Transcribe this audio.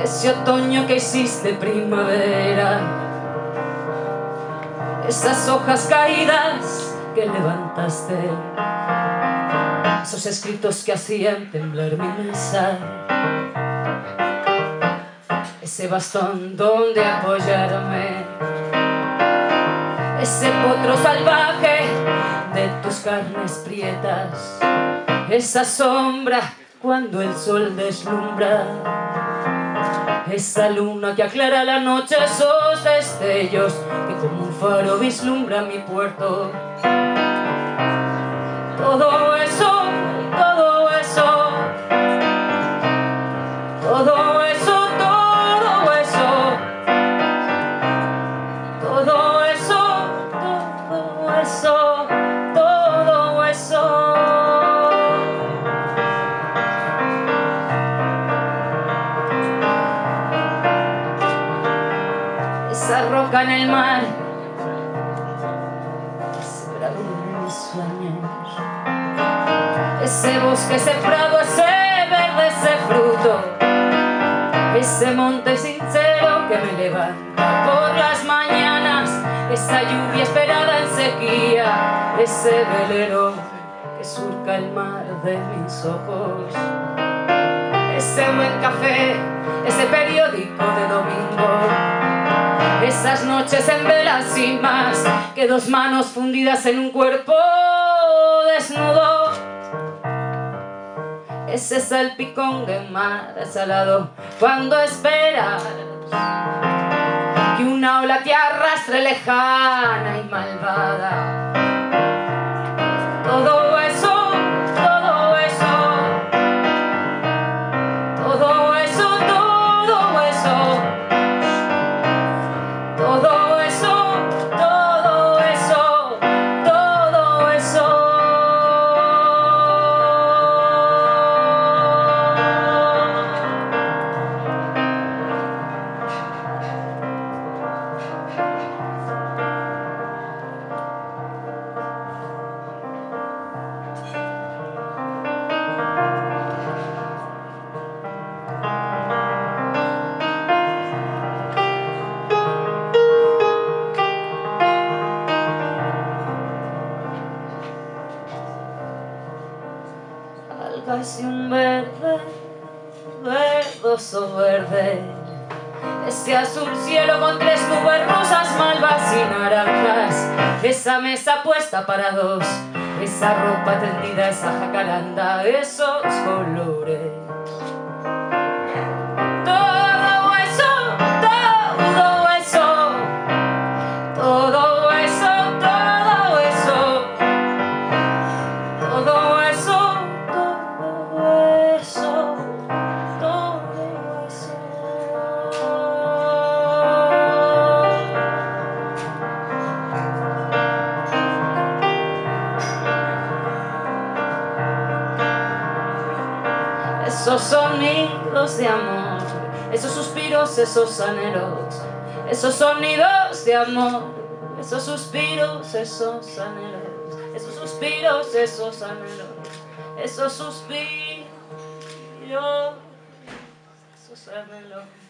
ese otoño que hiciste primavera, esas hojas caídas que levantaste, esos escritos que hacían temblar mi mesa, ese bastón donde apoyarme, ese potro salvaje de tus carnes prietas, esa sombra cuando el sol deslumbra, esa luna que aclara la noche, esos destellos que como un faro vislumbra mi puerto. Todo eso, todo eso, todo eso, todo eso, todo eso, todo eso, todo eso. Esa roca en el mar, ese prado de mis sueños, ese bosque, ese prado, ese verde, ese fruto, ese monte sincero que me levanta por las mañanas, esa lluvia esperada en sequía, ese velero que surca el mar de mis ojos, ese buen café, ese periódico de domingo, esas noches en velas y más que dos manos fundidas en un cuerpo desnudo, ese salpicón de mar salado cuando esperas que una ola te arrastre lejana y malvada. Todo eso, todo eso, todo eso, todo eso, todo eso, todo eso, todo eso. Algas y un verde, verdoso verde, ese azul cielo con tres nubes rosas, malvas y naranjas, esa mesa puesta para dos, esa ropa tendida, esa jacaranda, esos colores. Todo eso, todo eso, todo eso, todo eso, todo eso, todo eso, todo eso. Esos sonidos de amor, esos suspiros, esos anhelos, esos sonidos de amor, esos suspiros, esos anhelos, esos suspiros, esos anhelos, esos suspiros, esos anhelos.